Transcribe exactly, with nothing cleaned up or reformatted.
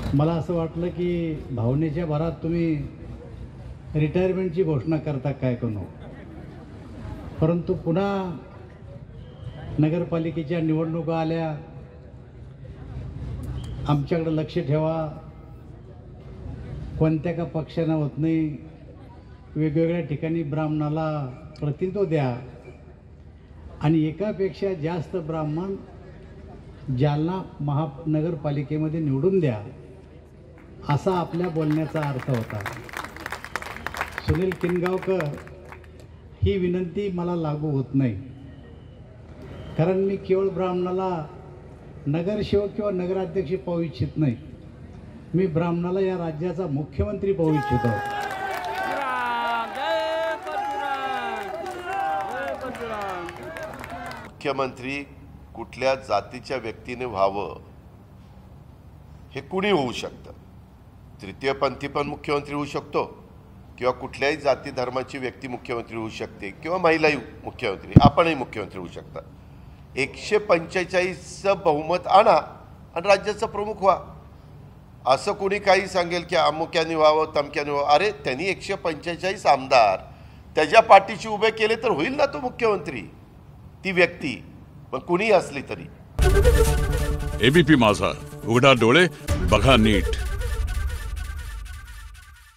मला असं वाटलं की भावनेच्या भरात तुम्ही रिटायरमेंटची घोषणा करता काय करू, परंतु पुन्हा नगरपालिकेच्या निवडणुका आल्या. आमच्याकडे लक्ष ठेवा, कोणत्या का पक्षानं होत नाही. वेगवेगळ्या ठिकाणी ब्राह्मणाला प्रतिनिधित्व द्या आणि एकापेक्षा जास्त ब्राह्मण जालना महानगरपालिकेमध्ये निवडून द्या, असा आपल्या बोलण्याचा अर्थ होता. सुनील किनगावकर, ही विनंती मला लागू होत नाही, कारण मी केवळ ब्राह्मणाला नगरसेवक किंवा नगराध्यक्ष पाहू इच्छित नाही. मी ब्राह्मणाला या राज्याचा मुख्यमंत्री पाहू इच्छितो. मुख्यमंत्री कुठल्या जातीच्या व्यक्तीने व्हावं हे कुणी होऊ शकतं. तृतीयपंथी पण मुख्यमंत्री होऊ शकतो किंवा कुठल्याही जाती धर्माची व्यक्ती मुख्यमंत्री होऊ शकते किंवा महिलाही मुख्यमंत्री, आपणही मुख्यमंत्री होऊ शकता. एकशे पंचेचाळीसचं बहुमत आणा आणि राज्याचा प्रमुख व्हा. असं कोणी काही सांगेल की अमुक्याने व्हावं तमक्याने व्हावं, अरे त्यांनी एकशे पंचेचाळीस आमदार त्याच्या पाठीशी उभे केले तर होईल ना तो मुख्यमंत्री, ती व्यक्ती मग कुणी असली तरी. एबीपी माझा, उघडा डोळे बघा नीट.